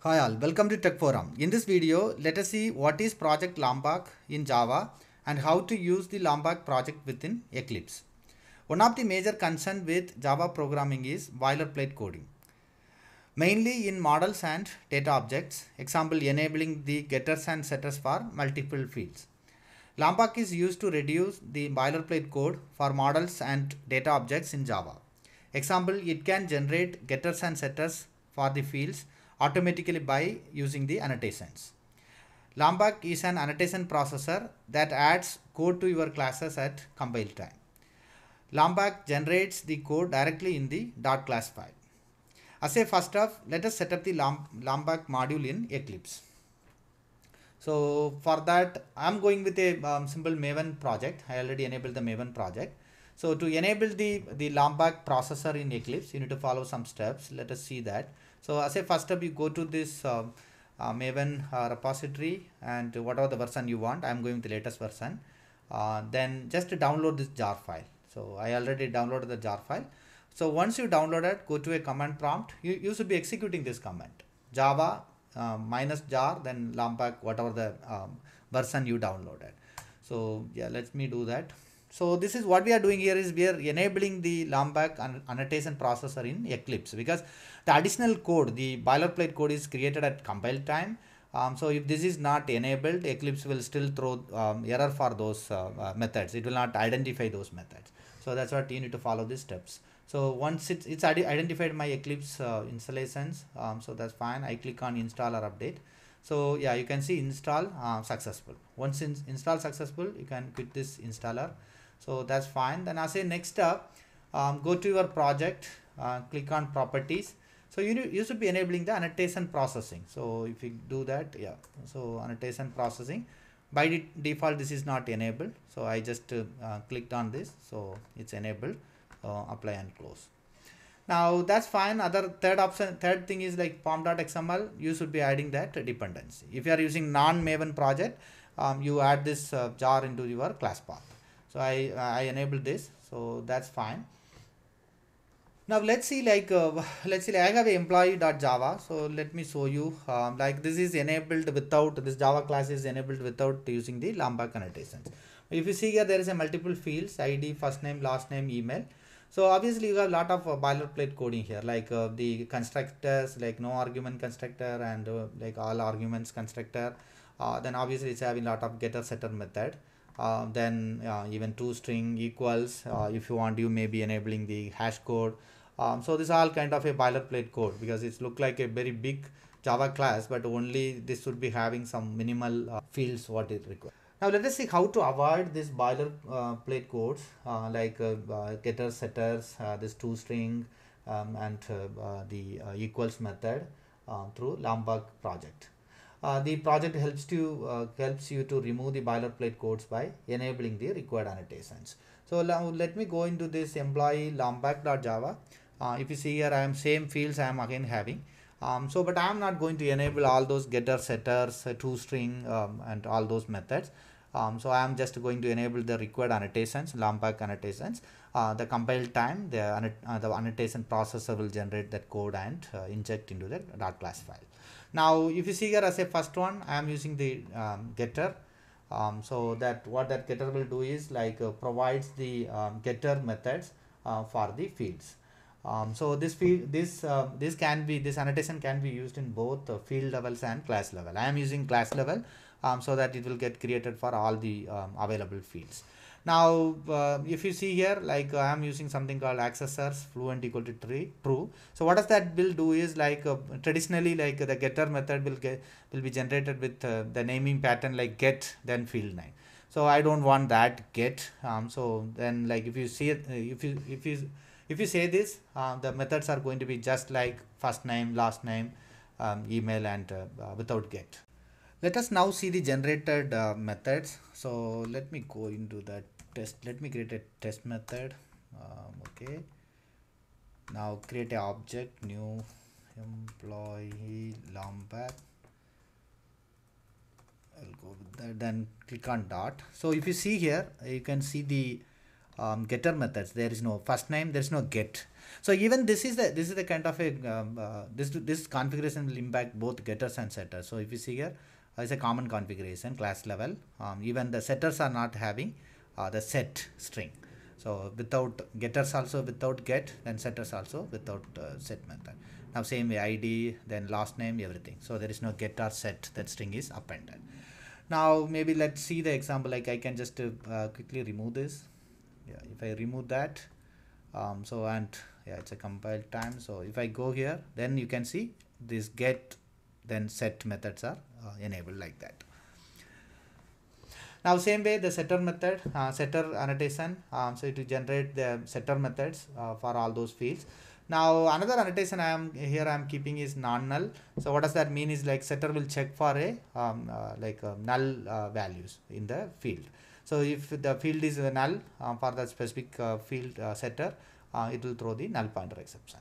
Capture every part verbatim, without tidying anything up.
Hi all, welcome to Tech Forum. In this video, let us see what is project Lombok in Java and how to use the Lombok project within Eclipse. One of the major concerns with Java programming is boilerplate coding. Mainly in models and data objects, example enabling the getters and setters for multiple fields. Lombok is used to reduce the boilerplate code for models and data objects in Java. Example, it can generate getters and setters for the fields automatically by using the annotations. Lombok is an annotation processor that adds code to your classes at compile time. Lombok generates the code directly in the .class file. As a first off, let us set up the Lombok module in Eclipse. So for that, I'm going with a um, simple Maven project. I already enabled the Maven project. So to enable the, the Lombok processor in Eclipse, you need to follow some steps. Let us see that. So as a first step, you go to this uh, uh, Maven uh, repository and whatever the version you want. I'm going with the latest version. Uh, then just download this jar file. So I already downloaded the jar file. So once you download it, go to a command prompt. You, you should be executing this command. Java uh, minus jar, then Lombok, whatever the um, version you downloaded. So yeah, let me do that. So this is what we are doing here is we are enabling the Lombok annotation processor in Eclipse because the additional code, the boilerplate code is created at compile time. Um, so if this is not enabled, Eclipse will still throw um, error for those uh, uh, methods. It will not identify those methods. So that's what you need to follow these steps. So once it's, it's identified my Eclipse uh, installations, um, so that's fine. I click on install or update. So yeah, you can see install uh, successful. Once in, install successful, you can quit this installer. So that's fine. Then as a next step, um, go to your project, uh, click on properties. So you, you should be enabling the annotation processing. So if you do that, yeah, so annotation processing, by de default this is not enabled. So I just uh, uh, clicked on this, so it's enabled. Uh, apply and close. Now that's fine. Other third option, third thing is like pom.xml. You should be adding that dependency. If you are using non-Maven project, um, you add this uh, jar into your class path. So I, I enable this, so that's fine. Now let's see like, uh, let's see, like I have a employee.java. So let me show you um, like this is enabled without, this Java class is enabled without using the Lombok annotations. If you see here, there is a multiple fields, I D, first name, last name, email. So obviously you have a lot of uh, boilerplate coding here, like uh, the constructors, like no argument constructor and uh, like all arguments constructor. Uh, then obviously it's having a lot of getter setter method. Uh, then uh, even toString equals, uh, if you want, you may be enabling the hash code. Um, so this is all kind of a boilerplate code because it's look like a very big Java class, but only this should be having some minimal uh, fields what it requires. Now let us see how to avoid this boilerplate uh, codes uh, like uh, uh, getters, setters, uh, this toString um, and uh, uh, the uh, equals method uh, through Lombok project. Uh, the project helps to uh, helps you to remove the boilerplate codes by enabling the required annotations. So now let me go into this employee lombok.java. Uh, if you see here, I am same fields I am again having. Um, so but I am not going to enable all those getter setters, uh, toString um, and all those methods. Um, so I am just going to enable the required annotations, Lombok annotations. Uh, the compile time, the, uh, the annotation processor will generate that code and uh, inject into the .class file. Now, if you see here as a first one, I am using the um, getter. Um, so that what that getter will do is like uh, provides the um, getter methods uh, for the fields. Um, so this field, this uh, this can be this annotation can be used in both uh, field levels and class level. I am using class level um, so that it will get created for all the um, available fields. Now, uh, if you see here, like uh, I am using something called accessors fluent equal to tree, true. So what does that will do is like uh, traditionally like uh, the getter method will get will be generated with uh, the naming pattern like get then field name. So I don't want that get. Um, so then like if you see it, uh, if you if you if you say this, uh, the methods are going to be just like first name, last name, um, email, and uh, uh, without get. Let us now see the generated uh, methods. So let me go into that test. Let me create a test method. Um, okay. Now create an object, new employee Lombok. I'll go with that. Then click on dot. So if you see here, you can see the um, getter methods, there is no first name, there is no get. So even this is the this is the kind of a um, uh, this this configuration will impact both getters and setters. So if you see here, uh, it's a common configuration class level. Um, even the setters are not having uh, the set string. So without getters also without get, then setters also without uh, set method. Now same way I D, then last name, everything. So there is no get or set, that string is appended. Now maybe let's see the example, like I can just uh, quickly remove this. Yeah, if I remove that, um, so and yeah, it's a compile time. So if I go here, then you can see this get then set methods are uh, enabled like that. Now same way the setter method, uh, setter annotation, um, so it will generate the setter methods uh, for all those fields. Now another annotation I am here I am keeping is non-null. So what does that mean is like setter will check for a um, uh, like uh, null uh, values in the field. So if the field is uh, null uh, for the specific uh, field uh, setter, uh, it will throw the null pointer exception.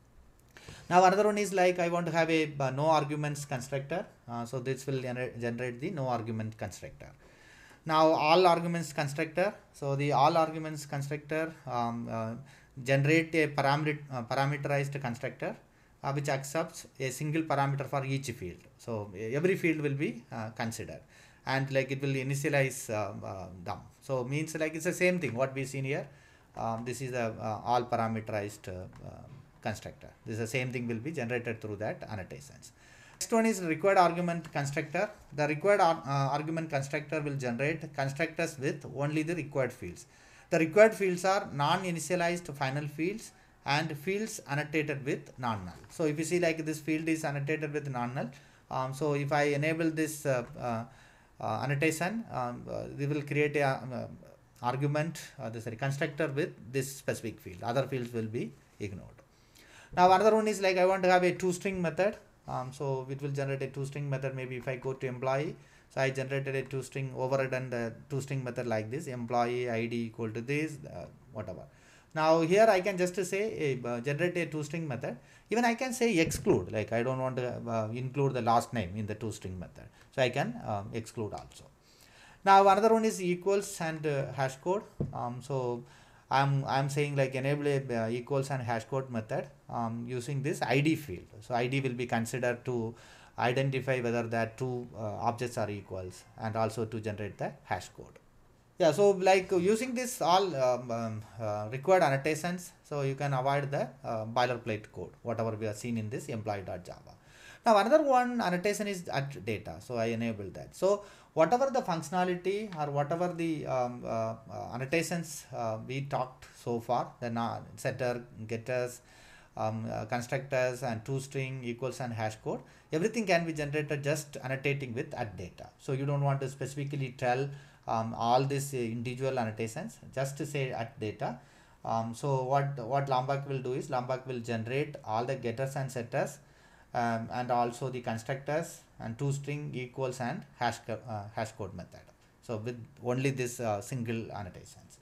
Now another one is like I want to have a uh, no arguments constructor. Uh, so this will gener generate the no argument constructor. Now all arguments constructor. So the all arguments constructor um, uh, generate a parameter uh, parameterized constructor uh, which accepts a single parameter for each field. So every field will be uh, considered, and like it will initialize uh, uh, them. So means like it's the same thing what we seen here. Um, this is a uh, all parameterized uh, uh, constructor. This is the same thing will be generated through that annotations. Next one is required argument constructor. The required uh, argument constructor will generate constructors with only the required fields. The required fields are non-initialized final fields and fields annotated with non-null. So if you see like this field is annotated with non-null, um, so if I enable this uh, uh, uh, annotation, um, uh, we will create a uh, argument, uh, this sorry, constructor with this specific field. Other fields will be ignored. Now another one is like I want to have a toString method. Um, so it will generate a toString method. Maybe if I go to employee, so I generated a toString overridden the toString method like this, employee I D equal to this, uh, whatever. Now here I can just say uh, generate a toString method. Even I can say exclude, like I don't want to uh, include the last name in the toString method. So I can um, exclude also. Now another one is equals and uh, hash code. Um, so I'm I'm saying like enable a uh, equals and hash code method um, using this I D field. So I D will be considered to identify whether that two uh, objects are equals, and also to generate the hash code. Yeah, so like using this all um, um, uh, required annotations, so you can avoid the uh, boilerplate code, whatever we have seen in this employee.java. Now another one annotation is at data, so I enable that. So whatever the functionality or whatever the um, uh, uh, annotations uh, we talked so far, the uh, setter, getters, um, uh, constructors and toString, equals and hash code, everything can be generated just annotating with at data. So you don't want to specifically tell um, all these uh, individual annotations, just to say at data. Um, so what, what Lombok will do is Lombok will generate all the getters and setters um, and also the constructors and toString, equals and hash, uh, hash code method. So with only this uh, single annotations.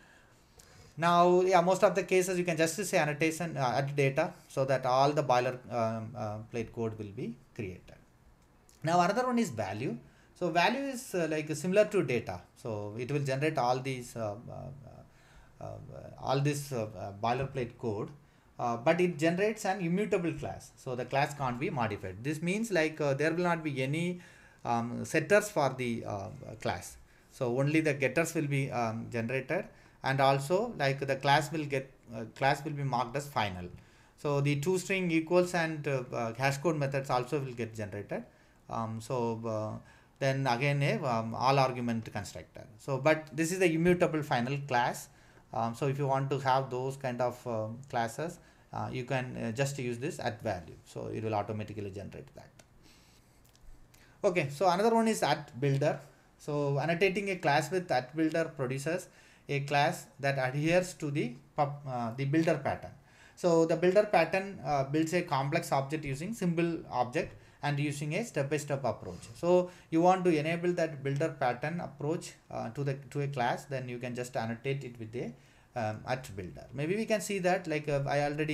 Now, yeah, most of the cases you can just say annotation uh, at data, so that all the boiler um, uh, plate code will be created. Now another one is value. So value is uh, like similar to data. So it will generate all these uh, uh, uh, all this uh, uh, boilerplate code, uh, but it generates an immutable class. So the class can't be modified. This means like uh, there will not be any um, setters for the uh, class. So only the getters will be um, generated. And also like the class will get uh, class will be marked as final. So the toString, equals and uh, uh, hash code methods also will get generated. Um, so uh, then again a um, all argument constructor. So but this is the immutable final class. Um, so if you want to have those kind of uh, classes, uh, you can uh, just use this at value. So it will automatically generate that. Okay, so another one is at builder. So annotating a class with at builder produces a class that adheres to the pub, uh, the builder pattern. So the builder pattern uh, builds a complex object using simple object and using a step-by-step approach. So you want to enable that builder pattern approach uh, to the to a class, then you can just annotate it with a um, at builder. Maybe we can see that like uh, I already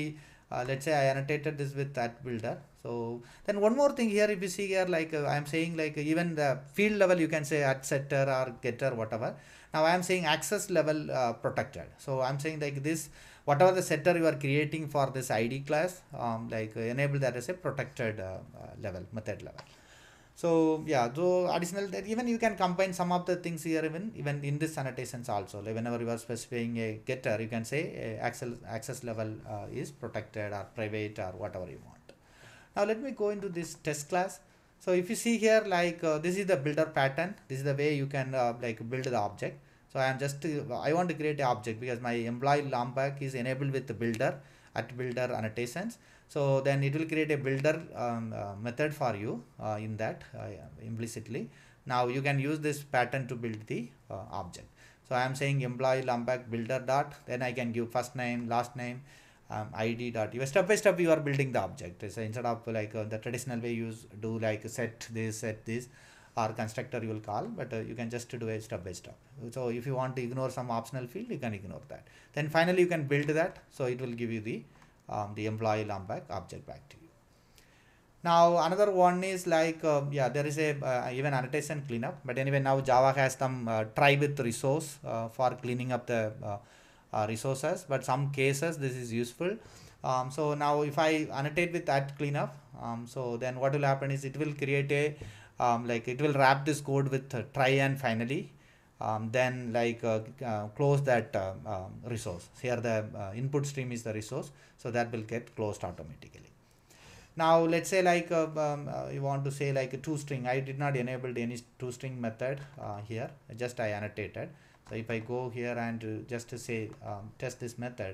uh, let's say I annotated this with that builder. So then one more thing here, if you see here, like uh, I am saying, like uh, even the field level, you can say at setter or getter, whatever. Now I am saying access level uh, protected. So I'm saying like this, whatever the setter you are creating for this I D class, um, like uh, enable that as a protected uh, uh, level, method level. So yeah, so additional that even you can combine some of the things here, even even in this annotations also. Like whenever you are specifying a getter, you can say uh, access access level uh, is protected or private or whatever you want. Now let me go into this test class. So if you see here, like uh, this is the builder pattern. This is the way you can uh, like build the object. So I am just uh, I want to create an object because my employee Lombok is enabled with the builder at builder annotations. So then it will create a builder um, uh, method for you uh, in that uh, implicitly. Now you can use this pattern to build the uh, object. So I am saying employee Lombok builder dot, then I can give first name, last name, um, id dot. You step by step you are building the object. So instead of like uh, the traditional way you use do like set this, set this, or constructor you will call, but uh, you can just do it step by step. So if you want to ignore some optional field, you can ignore that. Then finally you can build that. So it will give you the um, the employee Lombok object back to you. Now another one is like uh, yeah, there is a uh, even annotation cleanup, but anyway now Java has some uh, try with resource uh, for cleaning up the uh, uh, resources, but some cases this is useful. Um, so now if I annotate with that cleanup, um, so then what will happen is it will create a um, like it will wrap this code with uh, try and finally um, then like uh, uh, close that uh, uh, resource. Here the uh, input stream is the resource, so that will get closed automatically. Now let's say like uh, um, uh, you want to say like a toString. I did not enable any toString method uh, here, just I annotated. So if I go here and uh, just to say um, test this method,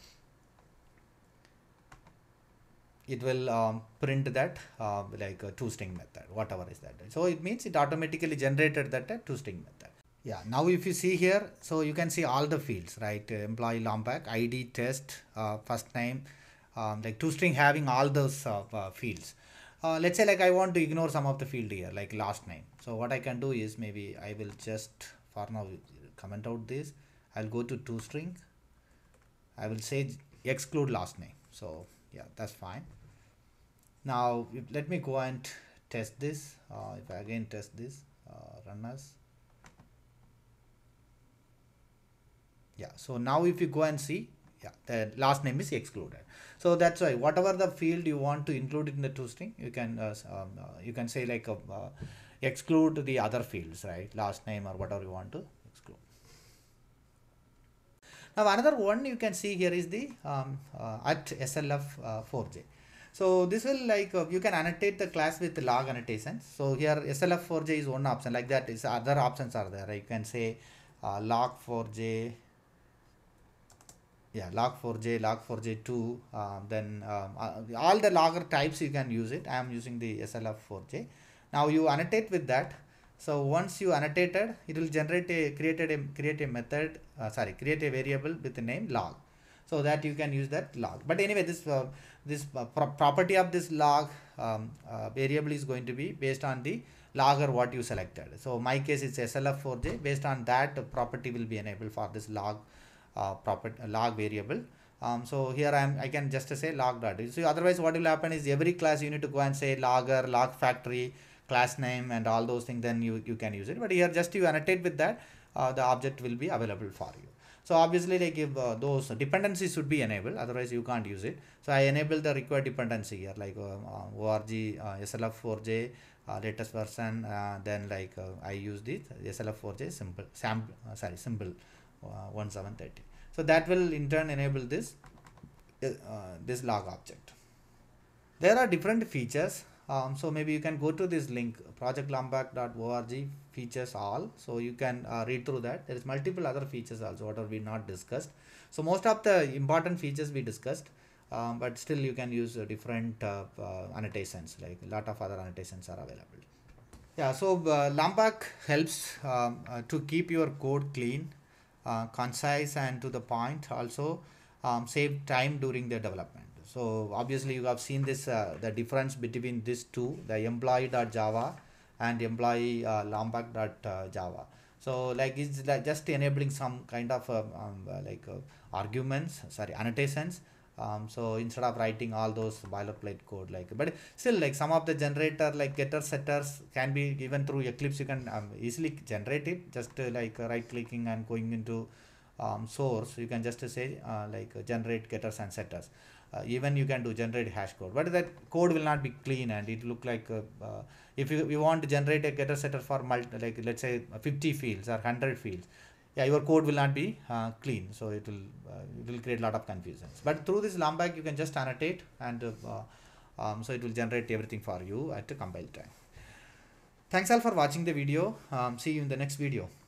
it will um, print that uh, like a toString method, whatever is that. So it means it automatically generated that uh, toString method. Yeah, now if you see here, so you can see all the fields, right? Uh, employee Lombok, I D, test, uh, first name, um, like toString having all those uh, uh, fields. Uh, let's say like I want to ignore some of the field here, like last name. So what I can do is maybe I will just for now comment out this. I'll go to toString. I will say exclude last name. So yeah, that's fine. Now if, let me go and test this. Uh, if I again test this, uh, run as. Yeah, so now if you go and see, yeah, the last name is excluded. So that's why whatever the field you want to include in the toString, you can uh, um, uh, you can say like uh, uh, exclude the other fields, right? Last name or whatever you want to exclude. Now another one you can see here is the um, uh, at S L F four J. So this will like uh, you can annotate the class with log annotations. So here S L F four J is one option, like that is other options are there. Right? You can say uh, log four J. Yeah, log four J, log four J two, uh, then um, uh, all the logger types you can use it. I am using the S L F four J. Now you annotate with that. So once you annotated, it will generate a created a create a method. Uh, sorry, create a variable with the name log, so that you can use that log. But anyway, this uh, this uh, pro property of this log um, uh, variable is going to be based on the logger what you selected. So my case it's S L F four J. Based on that, uh, property will be enabled for this log. Uh, proper uh, log variable. Um, so here I am I can just uh, say log dot. So otherwise what will happen is every class you need to go and say logger, log factory, class name and all those things, then you, you can use it. But here just you annotate with that, uh, the object will be available for you. So obviously like if uh, those dependencies should be enabled, otherwise you can't use it. So I enable the required dependency here like uh, uh, org uh, S L F four J uh, latest version, uh, then like uh, I use the S L F four J simple sample uh, sorry symbol Uh, one seven thirty. So that will in turn enable this uh, this log object. There are different features. Um, so maybe you can go to this link project lombok dot org features all. So you can uh, read through that. There is multiple other features also what are we not discussed. So most of the important features we discussed, um, but still you can use uh, different uh, uh, annotations, like a lot of other annotations are available. Yeah, so uh, Lombok helps um, uh, to keep your code clean, Uh, concise and to the point, also um, save time during the development. So obviously you have seen this uh, the difference between these two, the employee.java and employee uh, lombok.java. So like it's like just enabling some kind of uh, um, uh, like uh, arguments, sorry, annotations Um, so instead of writing all those boilerplate code, like, but still, like some of the generator like getter setters can be given through Eclipse. You can um, easily generate it, just uh, like uh, right clicking and going into um, source. You can just uh, say uh, like uh, generate getters and setters. Uh, even you can do generate hash code, but that code will not be clean and it look like uh, uh, if you, you want to generate a getter setter for multi, like let's say fifty fields or one hundred fields, yeah, your code will not be uh, clean, so it will uh, it will create a lot of confusions. But through this Lombok you can just annotate, and uh, um, so it will generate everything for you at the compile time. Thanks all for watching the video. Um, see you in the next video.